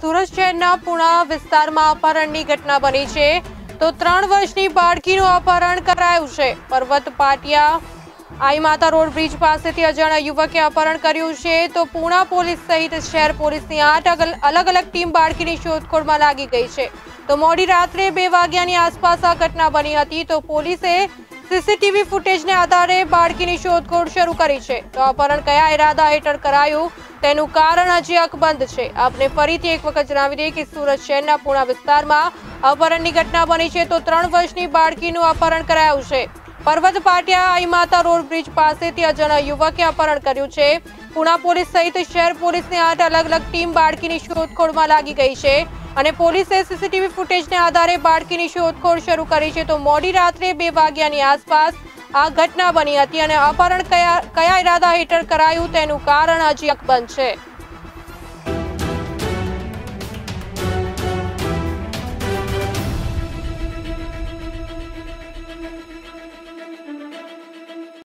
સુરત શહેરના પુણા વિસ્તારમાં અપહરણની ઘટના બની છે તો 3 વર્ષની બાળકીનું અપહરણ કરાયું છે। પર્વત પાટિયા આઈ માતા રોડ બ્રિજ પાસેથી અજાણ્યા યુવકે અપહરણ કર્યું છે તો પુણા પોલીસ સહિત શહેર પોલીસની 8 અલગ અલગ ટીમ બાળકીની શોધખોળમાં લાગી ગઈ છે। તો મોડી રાત્રે 2 વાગ્યાની આસપાસ આ ઘટના બની હતી તો પોલીસે સીસીટીવી ફૂટેજને આધારે બાળકીની શોધખોળ શરૂ કરી છે। તો અપહરણ કયા ઇરાદા હેઠળ કરાયું તેનું કારણ હજી અકબંધ છે। આપને ફરીથી એક વખત જણાવી દઈએ કે સુરત શહેરના પુણા વિસ્તારમાં અપહરણની ઘટના બની છે તો 3 વર્ષની બાળકીનું અપહરણ કરાયું છે। પર્વત પાટિયા આઈ માતા રોડ બ્રિજ પાસેથી અજાણ્યા યુવકે અપહરણ કર્યું છે। પુણા પોલીસ સહિત શહેર પોલીસની 8 અલગ અલગ ટીમ બાળકીની શોધખોળમાં લાગી ગઈ છે અને પોલીસે સીસીટીવી ફૂટેજને આધારે બાળકીની શોધખોળ શરૂ કરી છે તો મોડી રાત્રે 2 વાગ્યાની આસપાસ આ ઘટના બની હતી અને અપહરણ કયા ઇરાદા હેઠળ કરાયું તેનું કારણ હજી અકબંધ છે।